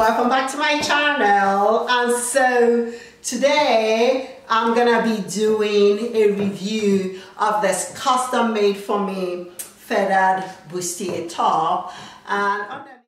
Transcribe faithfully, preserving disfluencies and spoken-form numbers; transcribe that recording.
welcome back to my channel. And so today I'm gonna be doing a review of this custom made for me feathered bustier top. And